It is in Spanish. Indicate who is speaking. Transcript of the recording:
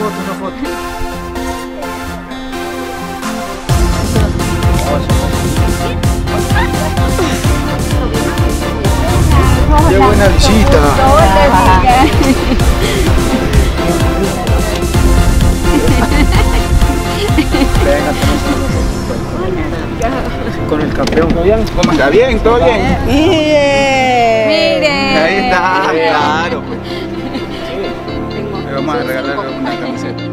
Speaker 1: una foto. ¡Qué buena visita! Venga, con el campeón. ¿Todo bien? ¿Cómo está? ¿Bien? ¿Todo bien?
Speaker 2: ¡Miren!
Speaker 1: Ahí está, claro. Le vamos a regalar una camiseta.